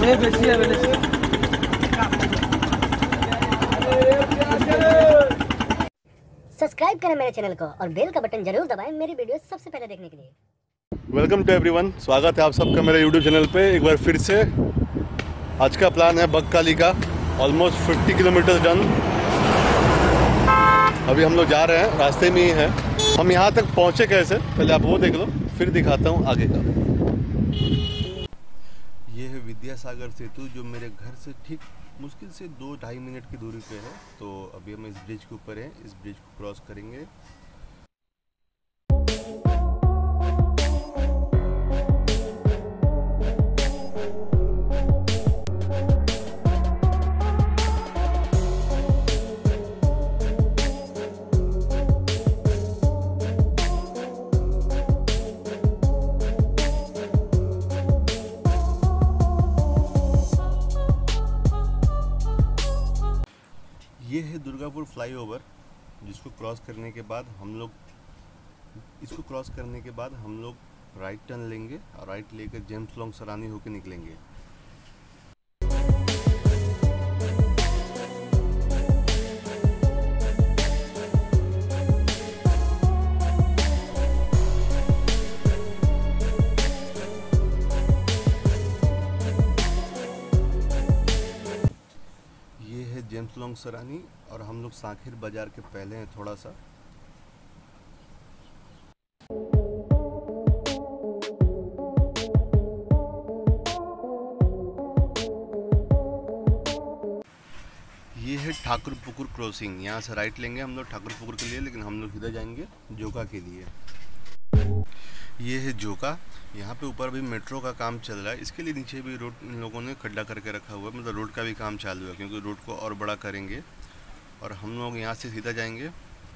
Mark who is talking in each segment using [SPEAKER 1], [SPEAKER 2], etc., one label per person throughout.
[SPEAKER 1] Subscribe करें मेरे channel को और बेल का बटन जरूर दबाएं मेरी वीडियो सबसे पहले देखने के लिए।
[SPEAKER 2] वेलकम टू एवरीवन, स्वागत है आप सबका मेरे यूट्यूब चैनल पे एक बार फिर से। आज का प्लान है बकखाली का, ऑलमोस्ट 50 किलोमीटर डन। अभी हम लोग जा रहे हैं, रास्ते में ही है। हम यहाँ तक पहुँचे कैसे, पहले आप वो देख लो, फिर दिखाता हूँ आगे का। ये है विद्यासागर सेतु, जो मेरे घर से ठीक मुश्किल से 2-2.5 मिनट की दूरी पे है। तो अभी हम इस ब्रिज के ऊपर हैं, इस ब्रिज को क्रॉस करेंगे। ये है दुर्गापुर फ्लाईओवर, जिसको क्रॉस करने के बाद हम लोग राइट टर्न लेंगे और राइट लेकर जेम्स लॉन्ग सरानी होकर निकलेंगे। जेम्स लॉन्ग सरानी और हम लोग सांखेर बाजार के पहले हैं थोड़ा सा। ये है ठाकुर पुकुर क्रॉसिंग। यहाँ से राइट लेंगे हम लोग ठाकुर पुकुर के लिए, लेकिन हम लोग सीधा जाएंगे जोका के लिए। ये है जोका। यहाँ पे ऊपर भी मेट्रो का काम चल रहा है, इसके लिए नीचे भी रोड इन लोगों ने खड्डा करके रखा हुआ है, मतलब रोड का भी काम चालू है, क्योंकि रोड को और बड़ा करेंगे। और हम लोग यहाँ से सीधा जाएंगे।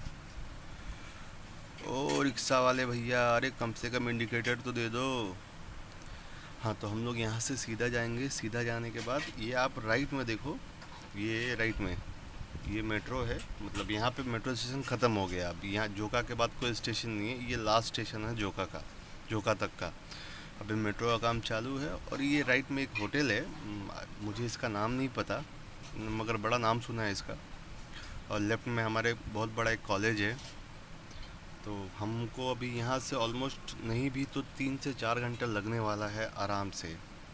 [SPEAKER 2] ओ रिक्शा वाले भैया, अरे कम से कम इंडिकेटर तो दे दो। हाँ, तो हम लोग यहाँ से सीधा जाएंगे। सीधा जाने के बाद ये आप राइट में देखो, ये राइट में ये मेट्रो है, मतलब यहाँ पे मेट्रो स्टेशन ख़त्म हो गया। अब यहाँ जोका के बाद कोई स्टेशन नहीं है, ये लास्ट स्टेशन है जोका का, जोका तक का। अभी मेट्रो का काम चालू है। और ये राइट में एक होटल है, मुझे इसका नाम नहीं पता, मगर बड़ा नाम सुना है इसका। और लेफ़्ट में हमारे बहुत बड़ा एक कॉलेज है। तो हमको अभी यहाँ से ऑलमोस्ट नहीं भी तो 3 से 4 घंटे लगने वाला है आराम से,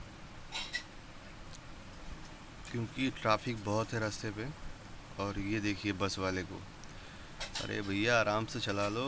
[SPEAKER 2] क्योंकि ट्रैफिक बहुत है रास्ते पे। और ये देखिए बस वाले को, अरे भैया आराम से चला लो।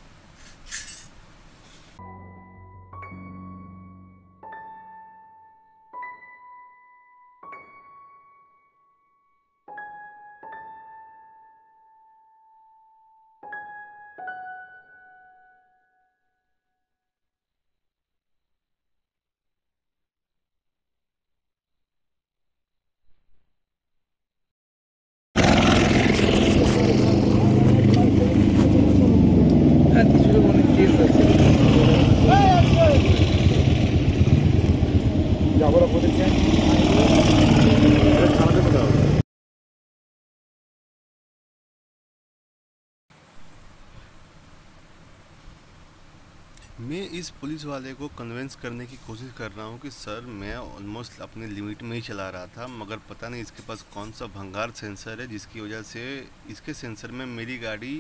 [SPEAKER 2] मैं इस पुलिस वाले को कन्विंस करने की कोशिश कर रहा हूँ कि सर मैं ऑलमोस्ट अपने लिमिट में ही चला रहा था, मगर पता नहीं इसके पास कौन सा भंगार सेंसर है, जिसकी वजह से इसके सेंसर में मेरी गाड़ी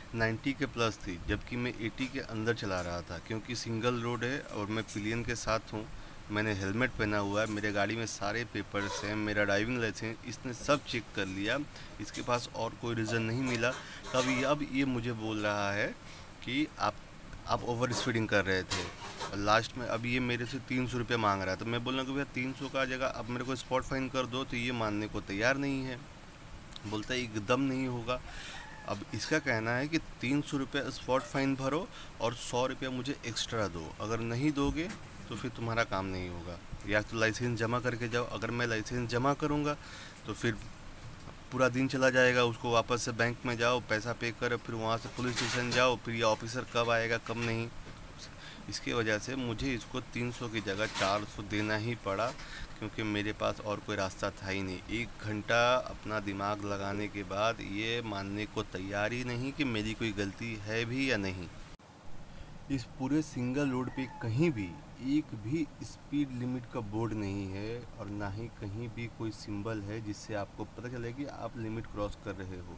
[SPEAKER 2] 90 के प्लस थी, जबकि मैं 80 के अंदर चला रहा था। क्योंकि सिंगल रोड है और मैं पिलियन के साथ हूँ, मैंने हेलमेट पहना हुआ है, मेरे गाड़ी में सारे पेपर्स हैं, मेरा ड्राइविंग लाइसेंस, इसने सब चेक कर लिया। इसके पास और कोई रीज़न नहीं मिला। तब अब ये मुझे बोल रहा है कि आप ओवर स्पीडिंग कर रहे थे। और लास्ट में अब ये मेरे से 300 रुपये मांग रहा है। तो मैं बोल रहा हूँ कि भैया 300 का जगह अब मेरे को स्पॉट फाइन कर दो, तो ये मानने को तैयार नहीं है। बोलता है एकदम नहीं होगा। अब इसका कहना है कि 300 रुपये स्पॉट फाइन भरो और 100 रुपये मुझे एक्स्ट्रा दो, अगर नहीं दोगे तो फिर तुम्हारा काम नहीं होगा, या तो लाइसेंस जमा करके जाओ। अगर मैं लाइसेंस जमा करूँगा तो फिर पूरा दिन चला जाएगा, उसको वापस से बैंक में जाओ, पैसा पे करो, फिर वहाँ से पुलिस स्टेशन जाओ, फिर ये ऑफिसर कब आएगा कब नहीं। इसकी वजह से मुझे इसको 300 की जगह 400 देना ही पड़ा, क्योंकि मेरे पास और कोई रास्ता था ही नहीं। 1 घंटा अपना दिमाग लगाने के बाद ये मानने को तैयार ही नहीं कि मेरी कोई गलती है भी या नहीं। इस पूरे सिंगल रोड पे कहीं भी एक भी स्पीड लिमिट का बोर्ड नहीं है और ना ही कहीं भी कोई सिंबल है जिससे आपको पता चले कि आप लिमिट क्रॉस कर रहे हो।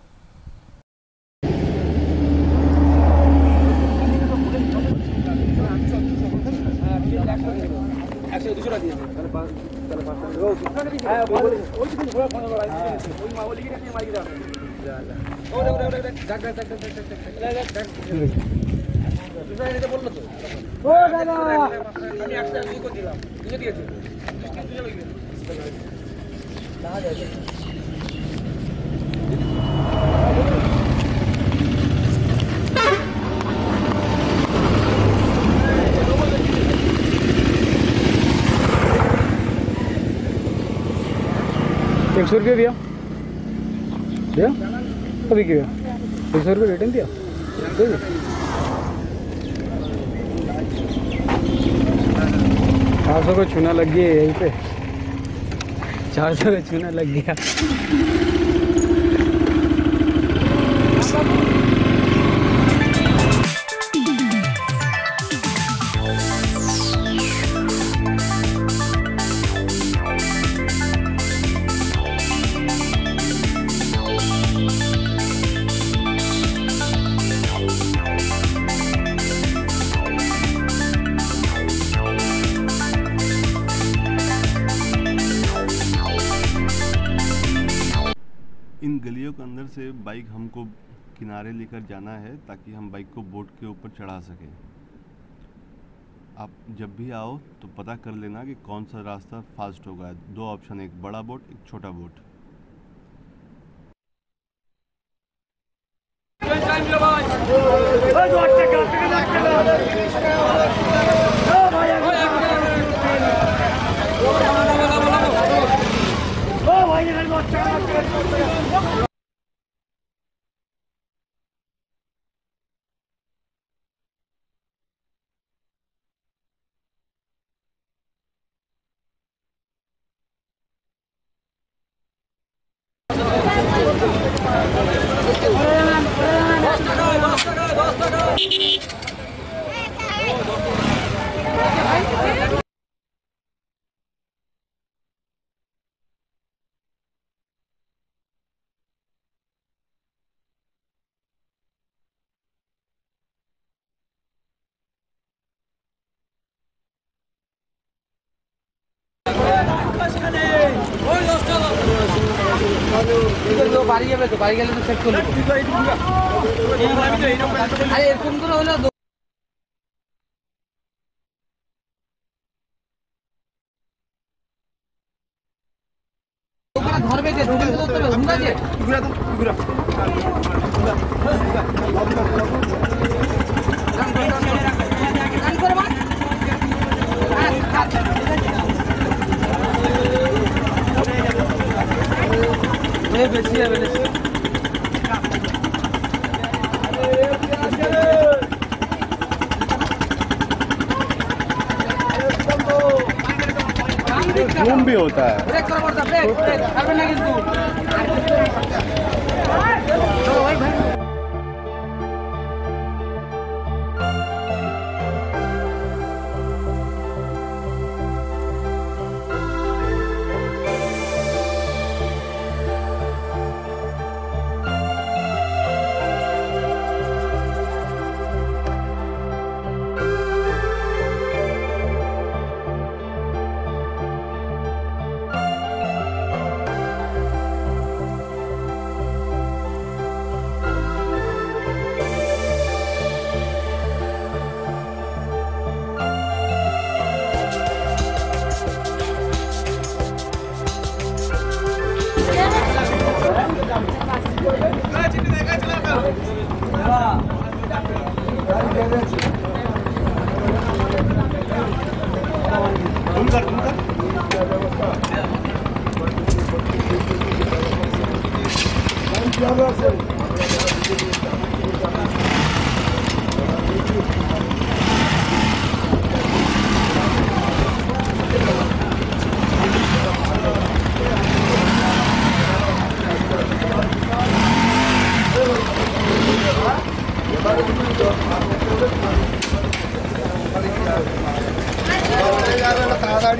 [SPEAKER 3] ₹100 दिया दिया अभी क्या ₹100 रिटर्न दिया 400 का चूना लग गया यहीं पे 400 का चूना लग गया।
[SPEAKER 2] इन गलियों के अंदर से बाइक हमको किनारे लेकर जाना है ताकि हम बाइक को बोट के ऊपर चढ़ा सकें। आप जब भी आओ तो पता कर लेना कि कौन सा रास्ता फास्ट होगा। 2 ऑप्शन, एक बड़ा बोट, एक छोटा बोट।
[SPEAKER 3] বাড়ি যাবে তো বাড়ি গেলে তো চেক করব। আরে এরকম করে হলো ধরবে কে ধরবে হুঙ্গা দিয়ে ঘুরা তো ঘুরা রান করে মার ये बेची है बेची
[SPEAKER 2] घूम भी होता है।
[SPEAKER 3] ब्रेक करो पड़ता ब्रेक ब्रेक करबे ना কিন্তু चलो भाई भाई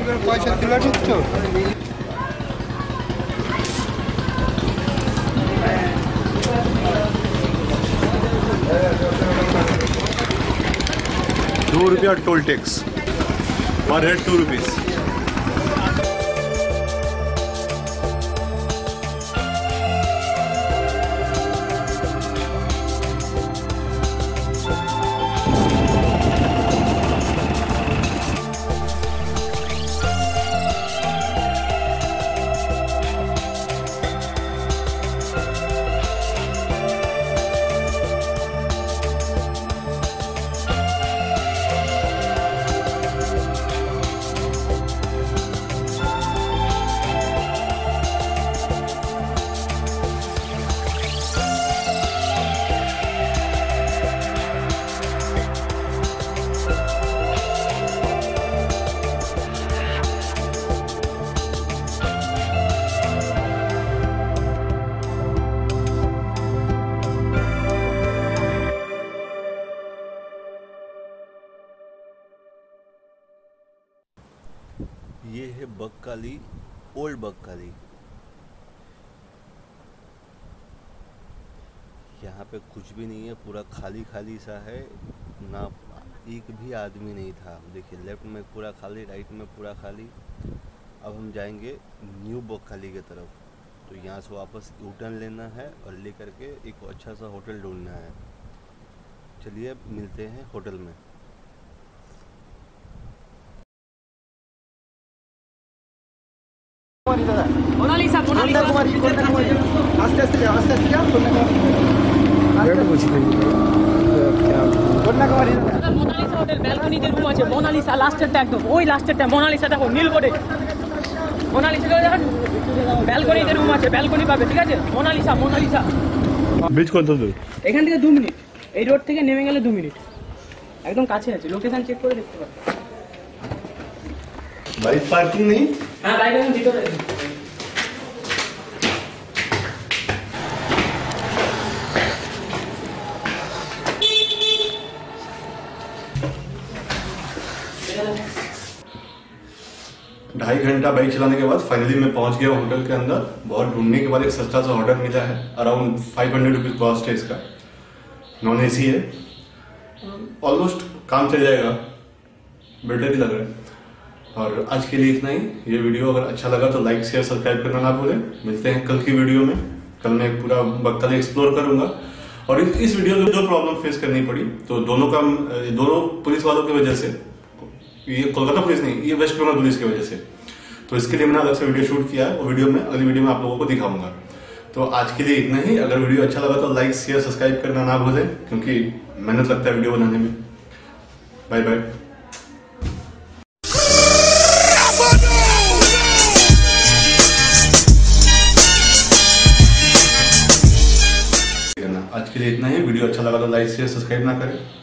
[SPEAKER 4] পয়সা তুলে নিচ্ছ? ₹2 टोल टैक्स पर हेड ₹2।
[SPEAKER 2] ये है बकखाली, ओल्ड बकखाली। यहाँ पे कुछ भी नहीं है, पूरा खाली खाली सा है, ना एक भी आदमी नहीं था। देखिए लेफ्ट में पूरा खाली, राइट में पूरा खाली। अब हम जाएंगे न्यू बकखाली की तरफ, तो यहाँ से वापस यू टर्न लेना है और लेकर के एक अच्छा सा होटल ढूंढना है। चलिए मिलते हैं होटल में।
[SPEAKER 5] मोनालिसा
[SPEAKER 4] আস্তে আস্তে যাও, আস্তে আস্তে যাও।
[SPEAKER 3] कुछ नहीं क्या
[SPEAKER 4] কন্যাকুমারী
[SPEAKER 5] মোনালিসা হোটেল ব্যালকনিতে রুম আছে। মোনালিসা লাস্টেরটা, একদম ওই লাস্টেরটা মোনালিসা। দেখো নীল বোর্ডে মোনালিসা, দেখেন ব্যালকনিতে রুম আছে, ব্যালকনি পাবে, ঠিক আছে? Monalisa Monalisa.
[SPEAKER 4] বীজ কত দূর?
[SPEAKER 5] এখান থেকে 2 মিনিট, এই রোড থেকে নেমে গেলে 2 মিনিট, একদম কাছে আছে। লোকেশন চেক করে দেখতে পারো।
[SPEAKER 4] বাইক পার্কিং নেই?
[SPEAKER 5] হ্যাঁ বাইক এখন ভিতরে।
[SPEAKER 4] ढाई घंटा बाइक चलाने के बाद फाइनली मैं पहुंच गया होटल के अंदर। बहुत ढूंढने के बाद एक सस्ता सा होटल मिला है। अराउंड 500 रुपीज कॉस्ट है इसका। नॉन एसी है, ऑलमोस्ट काम चल जाएगा, बेटर ही लग रहा है। और आज के लिए इतना ही। ये वीडियो अगर अच्छा लगा तो लाइक शेयर सब्सक्राइब करना ना भूलें। मिलते हैं कल की वीडियो में। कल मैं पूरा बकखाली एक्सप्लोर करूंगा। और इस वीडियो में जो प्रॉब्लम फेस करनी पड़ी, तो दोनों पुलिस वालों की वजह से, ये कोलकाता पुलिस नहीं, ये वेस्ट बंगाल पुलिस की वजह से, तो इसके लिए मैंने अलग से वीडियो शूट किया है। वो वीडियो में अगली वीडियो में आप लोगों को दिखाऊंगा। तो आज के लिए इतना ही। अगर वीडियो अच्छा लगा तो लाइक शेयर सब्सक्राइब करना ना भूलें, क्योंकि मेहनत लगता है वीडियो बनाने में। Bye bye. आज के लिए इतना ही। वीडियो अच्छा लगा तो लाइक शेयर सब्सक्राइब ना करें।